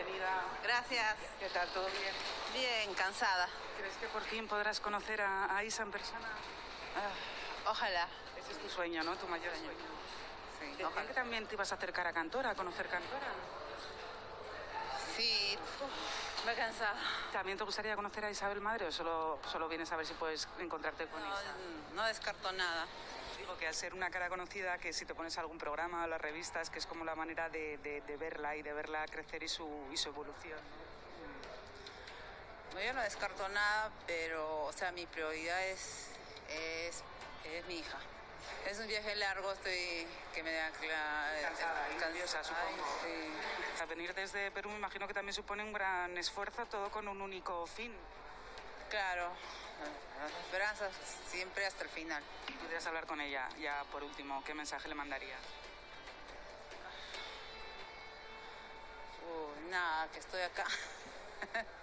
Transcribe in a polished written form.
bienvenida. Gracias. ¿Qué tal? ¿Todo bien? Bien, cansada. ¿Crees que por fin podrás conocer a Isa en persona? Ojalá. Ese es tu sueño, ¿no? Tu mayor sueño. Sí, Decían ojalá. que también te ibas a acercar a Cantora, a conocer Cantora. Sí, me he cansado. ¿También te gustaría conocer a Isabel Madre o solo vienes a ver si puedes encontrarte con Isa? No descarto nada. Digo que al ser una cara conocida, que si te pones a algún programa o las revistas, que es como la manera de verla y de verla crecer y su evolución, ¿no? No, yo no descarto nada, pero, o sea, mi prioridad es mi hija. Es un viaje largo, que me da Cansada y nerviosa, supongo. Sí. A venir desde Perú me imagino que también supone un gran esfuerzo, todo con un único fin. Claro, las esperanzas siempre hasta el final. ¿Podrías hablar con ella? Ya por último, ¿qué mensaje le mandarías? Nada, que estoy acá.